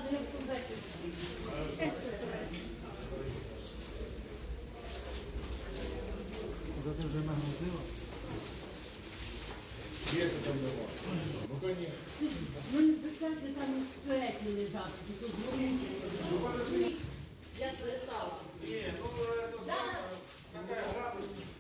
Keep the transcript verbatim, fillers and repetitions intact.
Куда ты уже нагрузила? Где ты там давал? Ну, конечно. Ну, не представьте, там спереди лежат. Я слетала. Не, ну это самое, какая радость.